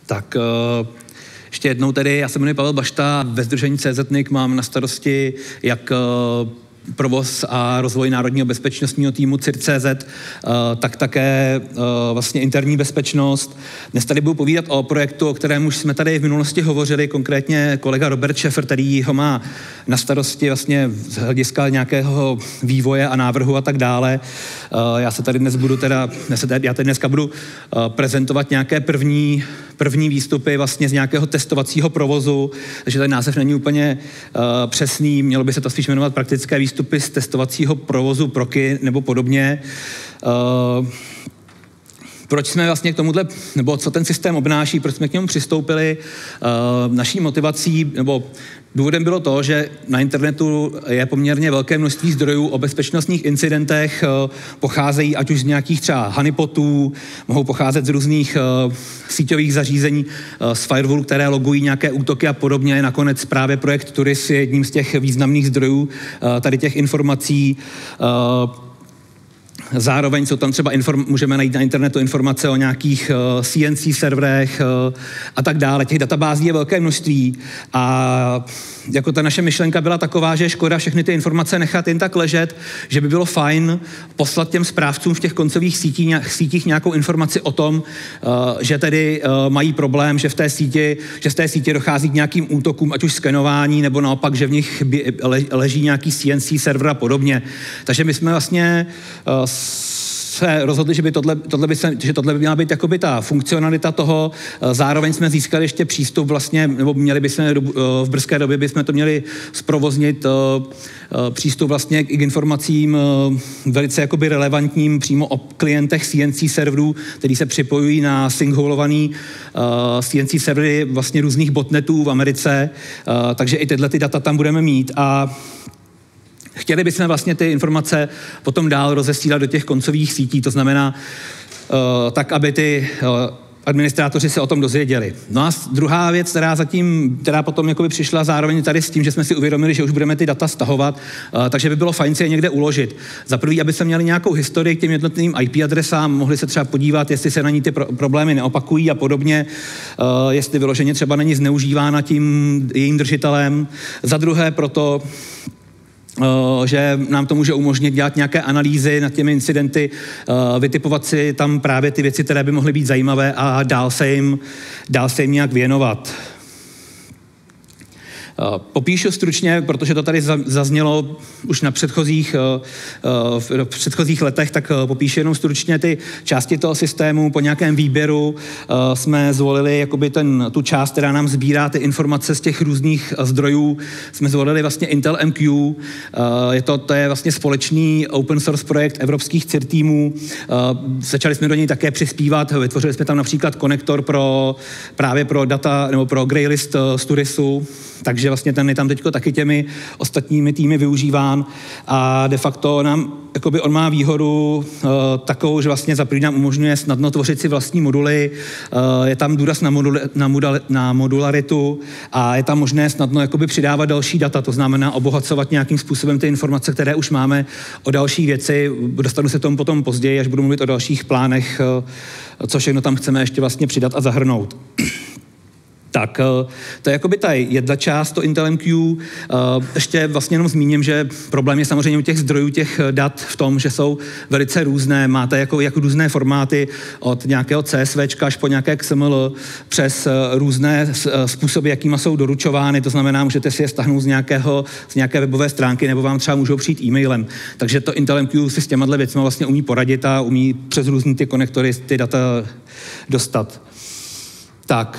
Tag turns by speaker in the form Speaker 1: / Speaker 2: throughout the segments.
Speaker 1: Tak ještě jednou tedy, já se jmenuji Pavel Bašta, ve sdružení CZNIC mám na starosti jak provoz a rozvoj národního bezpečnostního týmu CIR.cz, tak také vlastně interní bezpečnost. Dnes tady budu povídat o projektu, o kterém už jsme tady v minulosti hovořili, konkrétně kolega Robert Šefr, který ho má na starosti vlastně z hlediska nějakého vývoje a návrhu a tak dále. Já tady dneska budu prezentovat nějaké první výstupy vlastně z nějakého testovacího provozu, takže ten název není úplně přesný, mělo by se to spíš jmenovat praktické výstupy z testovacího provozu PROKy nebo podobně. Proč jsme vlastně k tomuhle, nebo co ten systém obnáší, proč jsme k němu přistoupili, naší motivací, nebo důvodem bylo to, že na internetu je poměrně velké množství zdrojů o bezpečnostních incidentech, pocházejí ať už z nějakých třeba honeypotů, mohou pocházet z různých síťových zařízení, z firewallů, které logují nějaké útoky a podobně. Nakonec právě projekt Turis je jedním z těch významných zdrojů tady těch informací. Zároveň jsou tam třeba můžeme najít na internetu informace o nějakých CNC serverech a tak dále. Těch databází je velké množství a jako ta naše myšlenka byla taková, že je škoda všechny ty informace nechat jen tak ležet, že by bylo fajn poslat těm správcům v těch koncových sítích nějakou informaci o tom, že tedy mají problém, že z té sítě dochází k nějakým útokům, ať už skenování, nebo naopak, že v nich leží nějaký CNC server a podobně. Takže my jsme vlastně se rozhodli, že tohle by měla být jakoby ta funkcionalita toho. Zároveň jsme získali ještě přístup vlastně, nebo měli bychom v brzké době bychom to měli zprovoznit přístup vlastně k informacím velice jakoby relevantním přímo o klientech CNC serverů, který se připojují na syncholovaný CNC servery vlastně různých botnetů v Americe, takže i tyhle data tam budeme mít a chtěli bychom vlastně ty informace potom dál rozesílat do těch koncových sítí, to znamená tak, aby ty administrátoři se o tom dozvěděli. No a druhá věc, která potom jakoby přišla zároveň tady s tím, že jsme si uvědomili, že už budeme ty data stahovat, takže by bylo fajn si je někde uložit. Za prvý, aby se měli nějakou historii k těm jednotlivým IP adresám, mohli se třeba podívat, jestli se na ní ty problémy neopakují a podobně, jestli vyloženě třeba není zneužívána tím jejím držitelem. Za druhé proto, že nám to může umožnit dělat nějaké analýzy nad těmi incidenty, vytipovat si tam právě ty věci, které by mohly být zajímavé a dál se jim nějak věnovat. Popíšu stručně, protože to tady zaznělo už v předchozích letech, tak popíšu jenom stručně ty části toho systému. Po nějakém výběru jsme zvolili jakoby tu část, která nám sbírá ty informace z těch různých zdrojů. Jsme zvolili vlastně Intel MQ. To je vlastně společný open source projekt evropských CIR týmů. Začali jsme do něj také přispívat. Vytvořili jsme tam například konektor právě pro data nebo pro Greylist z Turisu. Takže vlastně ten je tam teďko taky těmi ostatními týmy využíván a de facto on má výhodu takovou, že vlastně za první nám umožňuje snadno tvořit si vlastní moduly, je tam důraz na modularitu a je tam možné snadno jakoby přidávat další data, to znamená obohacovat nějakým způsobem ty informace, které už máme o další věci. Dostanu se tomu potom později, až budu mluvit o dalších plánech, co všechno tam chceme ještě vlastně přidat a zahrnout. Tak to je jakoby ta jedna část, to Intel MQ. Ještě vlastně jenom zmíním, že problém je samozřejmě u těch zdrojů těch dat v tom, že jsou velice různé. Máte jako různé formáty od nějakého CSVčka až po nějaké XML přes různé způsoby, jakýma jsou doručovány. To znamená, můžete si je stáhnout z nějaké webové stránky nebo vám třeba můžou přijít e-mailem. Takže to Intel MQ si s těma věcmi vlastně umí poradit a umí přes různý ty konektory ty data dostat. Tak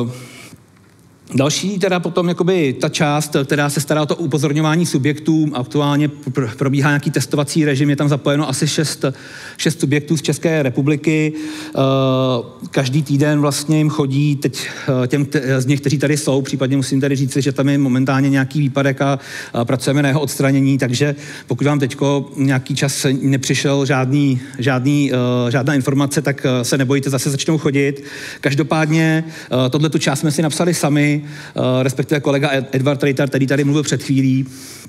Speaker 1: další teda potom jakoby ta část, která se stará o to upozorňování subjektů, aktuálně probíhá nějaký testovací režim, je tam zapojeno asi 6 subjektů z České republiky. Každý týden vlastně jim chodí teď těm z nich, kteří tady jsou, případně musím tady říct, že tam je momentálně nějaký výpadek a pracujeme na jeho odstranění, takže pokud vám teďko nějaký čas nepřišel žádná informace, tak se nebojte, zase začnou chodit. Každopádně tohletu část jsme si napsali sami, respektive kolega Edward Reitar, který tady mluvil před chvílí.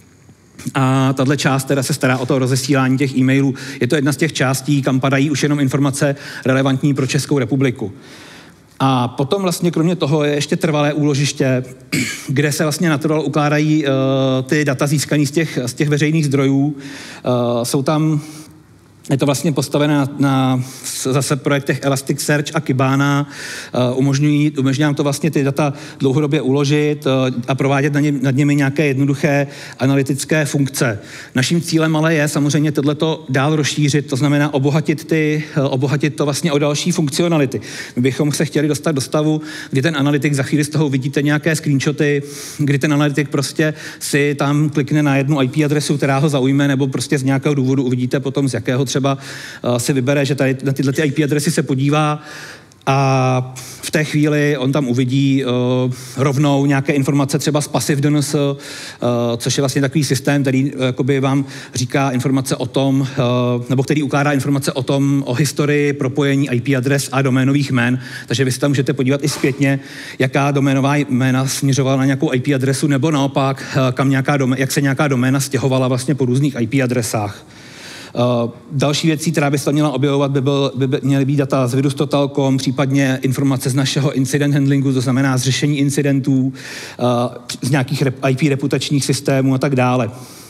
Speaker 1: A tahle část teda se stará o to rozesílání těch e-mailů. Je to jedna z těch částí, kam padají už jenom informace relevantní pro Českou republiku. A potom vlastně kromě toho je ještě trvalé úložiště, kde se vlastně natrvalo ukládají ty data získané z těch veřejných zdrojů. Jsou tam, je to vlastně postavené na zase projektech Elasticsearch a Kibana, umožňují nám to vlastně ty data dlouhodobě uložit a provádět nad nimi nějaké jednoduché analytické funkce. Naším cílem ale je samozřejmě tohleto dál rozšířit, to znamená obohatit to vlastně o další funkcionality. My bychom se chtěli dostat do stavu, kdy ten analytik, za chvíli z toho vidíte nějaké screenshoty, kdy ten analytik prostě si tam klikne na jednu IP adresu, která ho zaujme, nebo prostě z nějakého důvodu uvidíte potom, z jakého třeba si vybere, že tady na tyhle IP adresy se podívá a v té chvíli on tam uvidí rovnou nějaké informace třeba z Passive DNS, což je vlastně takový systém, který jakoby vám říká informace o tom, nebo který ukládá informace o historii propojení IP adres a doménových jmén, takže vy si tam můžete podívat i zpětně, jaká doménová jména směřovala na nějakou IP adresu, nebo naopak, jak se nějaká doména stěhovala vlastně po různých IP adresách. Další věcí, která by se měla objevovat, by měly být data z Virustotal.com, případně informace z našeho incident handlingu, to znamená z řešení incidentů, z nějakých IP reputačních systémů a tak dále.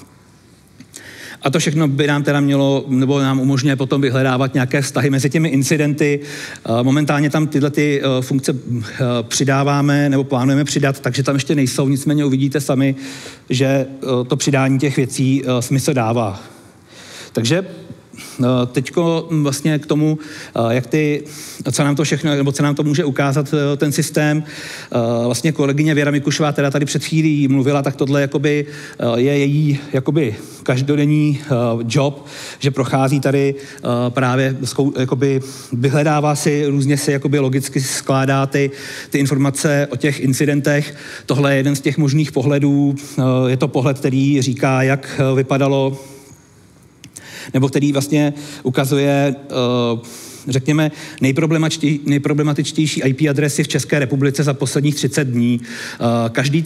Speaker 1: A to všechno by nám teda mělo, nebo nám umožňuje potom vyhledávat nějaké vztahy mezi těmi incidenty. Momentálně tam tyhle ty funkce přidáváme nebo plánujeme přidat, takže tam ještě nejsou, nicméně uvidíte sami, že to přidání těch věcí smysl dává. Takže teďko vlastně k tomu, co nám to všechno, nebo co nám to může ukázat ten systém. Vlastně kolegyně Věra Mikušová teda tady před chvílí mluvila, tak tohle jakoby je její jakoby každodenní job, že prochází tady právě jakoby vyhledává si, různě si jakoby logicky skládá ty informace o těch incidentech. Tohle je jeden z těch možných pohledů. Je to pohled, který říká, jak vypadalo, nebo který vlastně ukazuje, řekněme, nejproblematičtější IP adresy v České republice za posledních 30 dní. Každý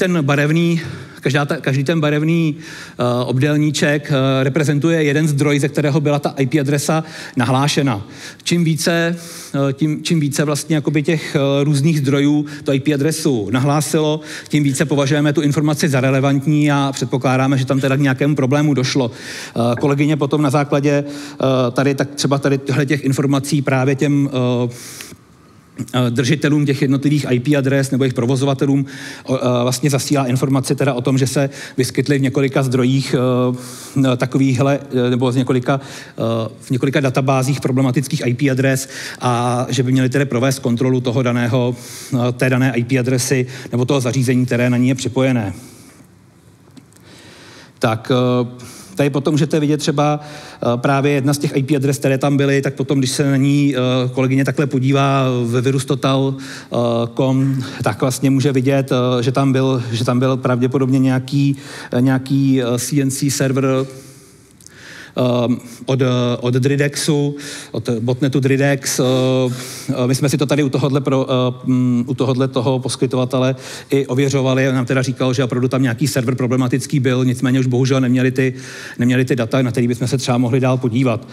Speaker 1: ten barevný obdélníček reprezentuje jeden zdroj, ze kterého byla ta IP adresa nahlášena. Čím více vlastně jakoby těch různých zdrojů to IP adresu nahlásilo, tím více považujeme tu informaci za relevantní a předpokládáme, že tam teda k nějakému problému došlo. Kolegyně potom na základě třeba těch informací právě těm držitelům těch jednotlivých IP adres nebo jejich provozovatelům vlastně zasílá informace teda o tom, že se vyskytly v několika zdrojích takovýchhle, nebo v několika databázích problematických IP adres a že by měli tedy provést kontrolu té dané IP adresy nebo toho zařízení, které na ní je připojené. Tak tady potom můžete vidět třeba právě jedna z těch IP adres, které tam byly, tak potom, když se na ní kolegyně takhle podívá ve virustotal.com, tak vlastně může vidět, že tam byl pravděpodobně nějaký CNC server od Dridexu, od botnetu Dridex. My jsme si to tady u tohohle toho poskytovatele i ověřovali. On nám teda říkal, že opravdu tam nějaký server problematický byl, nicméně už bohužel neměli ty data, na který bychom se třeba mohli dál podívat.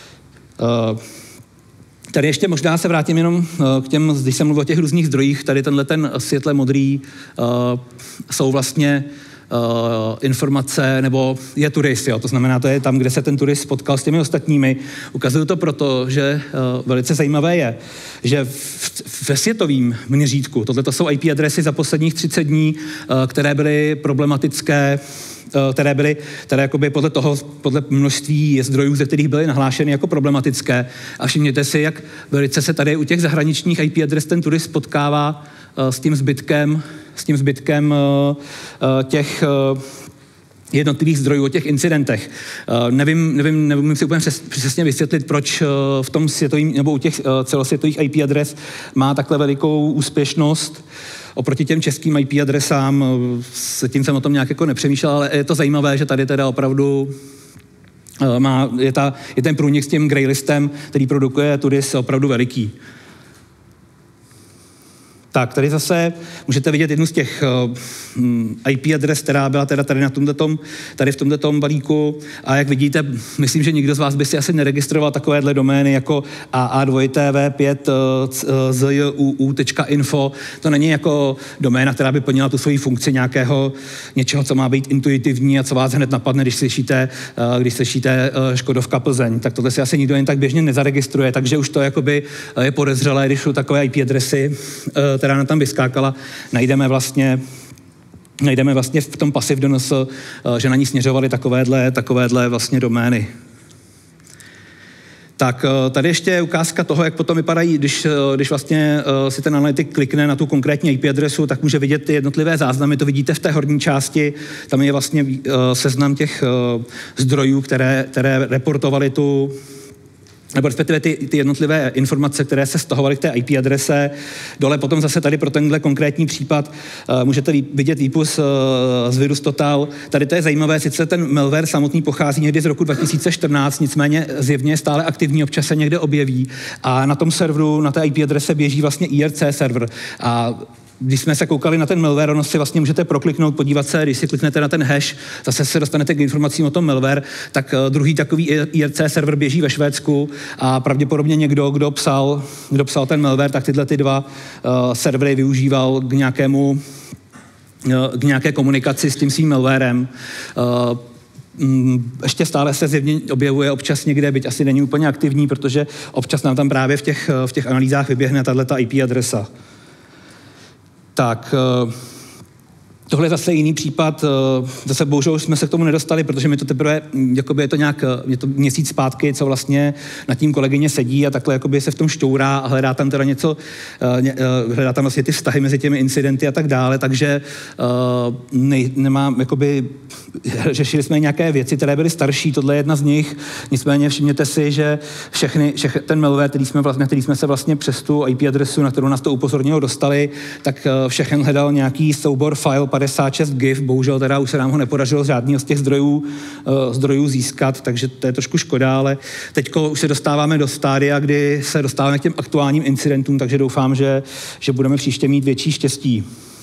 Speaker 1: Tady ještě možná se vrátím jenom k těm, když jsem mluvil o těch různých zdrojích, tady tenhle ten světle modrý jsou vlastně informace, nebo je turist, jo. To znamená, to je tam, kde se ten turist spotkal s těmi ostatními. Ukazuju to proto, že velice zajímavé je, že ve světovém měřítku, tohle jsou IP adresy za posledních 30 dní, které byly problematické, které jakoby podle množství zdrojů, ze kterých byly nahlášeny jako problematické. A všimněte si, jak velice se tady u těch zahraničních IP adres ten turist potkává s tím zbytkem těch jednotlivých zdrojů o těch incidentech. Nevím si úplně přesně vysvětlit, proč v tom světovým, nebo u těch celosvětových IP adres má takhle velikou úspěšnost oproti těm českým IP adresám. Tím jsem o tom nějak jako nepřemýšlel, ale je to zajímavé, že tady teda opravdu je ten průnik s tím greylistem, který produkuje Turis, opravdu veliký. Tak, tady zase můžete vidět jednu z těch IP adres, která byla teda tady v tomto balíku. A jak vidíte, myslím, že nikdo z vás by si asi neregistroval takovéhle domény jako aa2tv5zjuu.info. To není jako doména, která by plnila tu svoji funkci něčeho, co má být intuitivní a co vás hned napadne, když slyšíte Škodovka Plzeň. Tak tohle si asi nikdo jen tak běžně nezaregistruje, takže už to jakoby je podezřelé, když jsou takové IP adresy, která nám tam vyskákala, najdeme vlastně v tom pasiv DNS, že na ní směřovaly takovéhle vlastně domény. Tak tady ještě je ukázka toho, jak potom vypadají, když vlastně si ten analytik klikne na tu konkrétní IP adresu, tak může vidět ty jednotlivé záznamy, to vidíte v té horní části, tam je vlastně seznam těch zdrojů, které reportovaly nebo respektive ty jednotlivé informace, které se stahovaly k té IP adrese. Dole potom zase tady pro tenhle konkrétní případ můžete vidět výpus z Virus Total. Tady to je zajímavé, sice ten malware samotný pochází někdy z roku 2014, nicméně zjevně je stále aktivní, občas se někde objeví a na tom serveru, na té IP adrese běží vlastně IRC server. A když jsme se koukali na ten malware, ono si vlastně můžete prokliknout, podívat se, když si kliknete na ten hash, zase se dostanete k informacím o tom malware, tak druhý takový IRC server běží ve Švédsku a pravděpodobně někdo, kdo psal ten malware, tak tyhle ty dva servery využíval k nějaké komunikaci s tím svým malwarem. Ještě stále se zjevně objevuje občas někde, byť asi není úplně aktivní, protože občas nám tam právě v těch analýzách vyběhne tato IP adresa. Tak, tohle je zase jiný případ, zase bohužel jsme se k tomu nedostali, protože mi to teprve, jakoby je to měsíc zpátky, co vlastně nad tím kolegyně sedí a takhle jakoby se v tom šťourá a hledá tam teda něco, hledá tam vlastně ty vztahy mezi těmi incidenty a tak dále, takže nemám, jakoby, řešili jsme nějaké věci, které byly starší, tohle je jedna z nich, nicméně všimněte si, že ten malware, který jsme se vlastně přes tu IP adresu, na kterou nás to upozornilo, dostali, tak všechen hledal nějaký soubor file 56 GIF, bohužel teda už se nám ho nepodařilo z žádného z těch zdrojů získat, takže to je trošku škoda, ale teďko už se dostáváme do stádia, kdy se dostáváme k těm aktuálním incidentům, takže doufám, že budeme příště mít větší štěstí.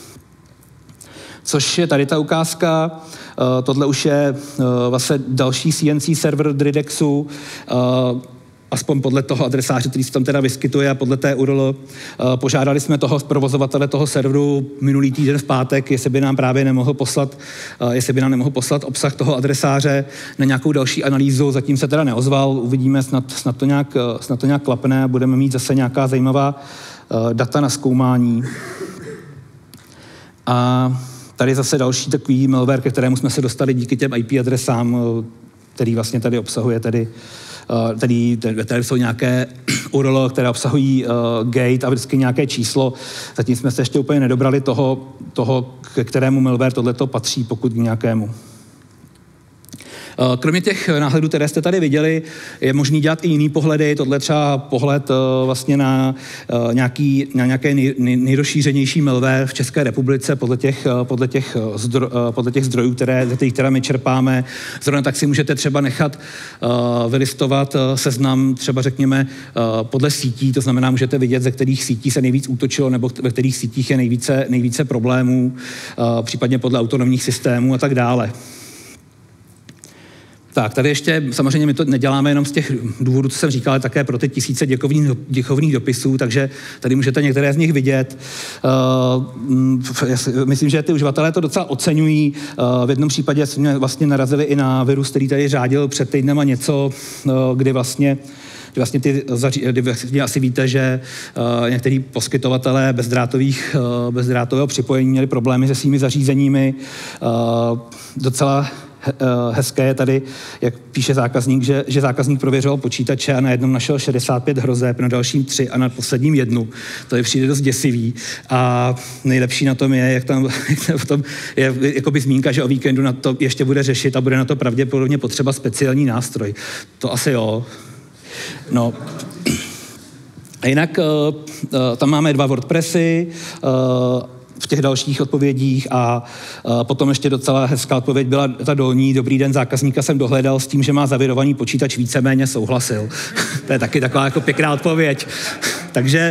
Speaker 1: Což je tady ta ukázka, tohle už je vlastně další CNC server Dridexu, aspoň podle toho adresáře, který se tam teda vyskytuje a podle té URL. Požádali jsme toho provozovatele toho serveru minulý týden v pátek, jestli by nám nemohl poslat obsah toho adresáře na nějakou další analýzu. Zatím se teda neozval, uvidíme, snad to nějak klapne a budeme mít zase nějaká zajímavá data na zkoumání. A tady zase další takový malware, ke kterému jsme se dostali díky těm IP adresám, který vlastně tady obsahuje tady jsou nějaké URL, které obsahují gate a vždycky nějaké číslo. Zatím jsme se ještě úplně nedobrali toho ke kterému malware tohleto patří, pokud k nějakému. Kromě těch náhledů, které jste tady viděli, je možný dělat i jiný pohledy. Tohle třeba pohled vlastně na nějaké nejrozšířenější malware v České republice podle těch zdrojů, ze kterých my čerpáme. Zrovna tak si můžete třeba nechat vylistovat seznam, třeba řekněme podle sítí, to znamená, můžete vidět, ze kterých sítí se nejvíc útočilo nebo ve kterých sítích je nejvíce problémů, případně podle autonomních systémů a tak dále. Tak, tady ještě, samozřejmě my to neděláme jenom z těch důvodů, co jsem říkal, ale také pro ty tisíce děkovných dopisů, takže tady můžete některé z nich vidět. Myslím, že ty uživatelé to docela oceňují. V jednom případě jsme vlastně narazili i na virus, který tady řádil před týdnem a něco, kdy vlastně asi víte, že některý poskytovatelé bezdrátového připojení měli problémy se svými zařízeními. Docela hezké je tady, jak píše zákazník, že zákazník prověřoval počítače a na jednom našel 65 hrozeb, na dalším 3 a na posledním 1. To je přijde dost děsivý. A nejlepší na tom je, jak tam je jakoby zmínka, že o víkendu na to ještě bude řešit a bude na to pravděpodobně potřeba speciální nástroj. To asi jo. No. A jinak tam máme 2 WordPressy, v těch dalších odpovědích a potom ještě docela hezká odpověď byla ta dolní. Dobrý den, zákazníka jsem dohledal s tím, že má zavirovaný počítač, víceméně souhlasil. To je taky taková jako pěkná odpověď. Takže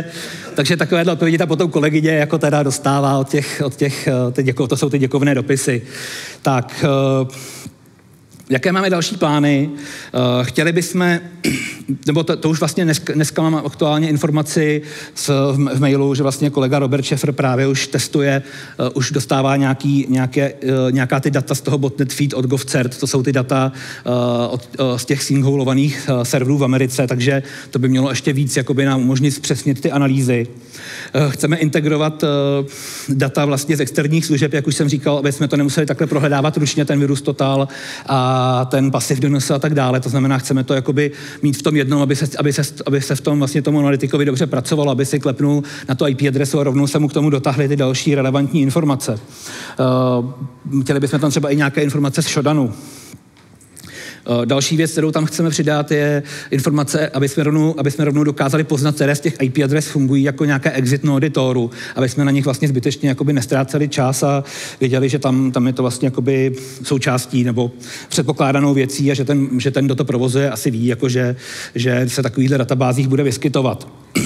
Speaker 1: Takže takovéhle odpovědi ta potom kolegyně jako teda dostává od těch to jsou ty děkovné dopisy. Tak, jaké máme další plány? Chtěli bychom, nebo to už vlastně dneska mám aktuálně informaci v mailu, že vlastně kolega Robert Šefr právě už testuje, už dostává nějaká ty data z toho botnet feed od GovCert, to jsou ty data z těch singleovaných serverů v Americe, takže to by mělo ještě víc jakoby nám umožnit zpřesnit ty analýzy. Chceme integrovat data vlastně z externích služeb, jak už jsem říkal, aby jsme to nemuseli takhle prohledávat ručně, ten virus total a ten passive DNS a tak dále. To znamená, chceme to jakoby mít v tom jednom, aby se v tom vlastně tomu analytikovi dobře pracovalo, aby si klepnul na to IP adresu a rovnou se mu k tomu dotáhly ty další relevantní informace. Chtěli bychom tam třeba i nějaké informace z Shodanu. Další věc, kterou tam chceme přidat, je informace, aby jsme rovnou dokázali poznat, které z těch IP adres fungují jako nějaké exit nody Toru, aby jsme na nich vlastně zbytečně jakoby nestráceli čas a věděli, že tam je to vlastně jakoby součástí nebo předpokládanou věcí a že ten, kdo to provozuje, asi ví, jako že se takovýchhle databázích bude vyskytovat.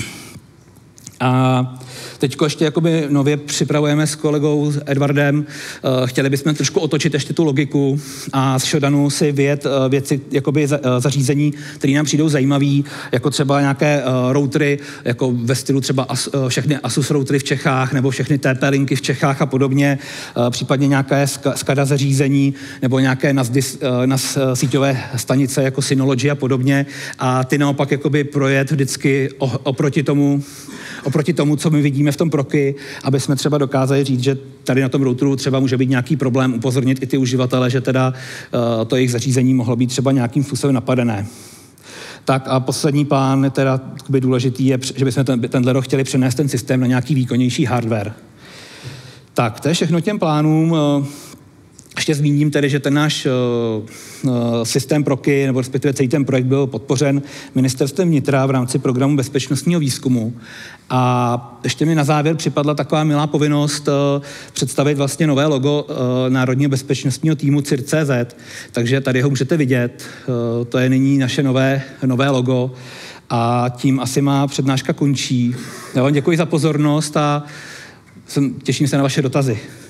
Speaker 1: A teď ještě jakoby nově připravujeme s kolegou Edwardem, chtěli bychom trošku otočit ještě tu logiku a z Shodanu si vyjet věci, jakoby zařízení, které nám přijdou zajímavý, jako třeba nějaké routery, jako ve stylu třeba všechny Asus routery v Čechách, nebo všechny TP-linky v Čechách a podobně, případně nějaké SCADA zařízení, nebo nějaké NAS síťové stanice, jako Synology a podobně. A ty naopak jakoby projet vždycky oproti tomu, co my vidíme v tom proky, aby jsme třeba dokázali říct, že tady na tom routeru třeba může být nějaký problém, upozornit i ty uživatele, že teda to jejich zařízení mohlo být třeba nějakým způsobem napadené. Tak a poslední plán, teda důležitý je, že bychom tenhle rok chtěli přenést ten systém na nějaký výkonnější hardware. Tak, to je všechno těm plánům. Ještě zmíním tedy, že ten náš systém proky, nebo respektive celý ten projekt byl podpořen Ministerstvem vnitra v rámci programu bezpečnostního výzkumu. A ještě mi na závěr připadla taková milá povinnost představit vlastně nové logo Národního bezpečnostního týmu CIR.cz, takže tady ho můžete vidět. To je nyní naše nové logo a tím asi má přednáška končí. Já vám děkuji za pozornost a těším se na vaše dotazy.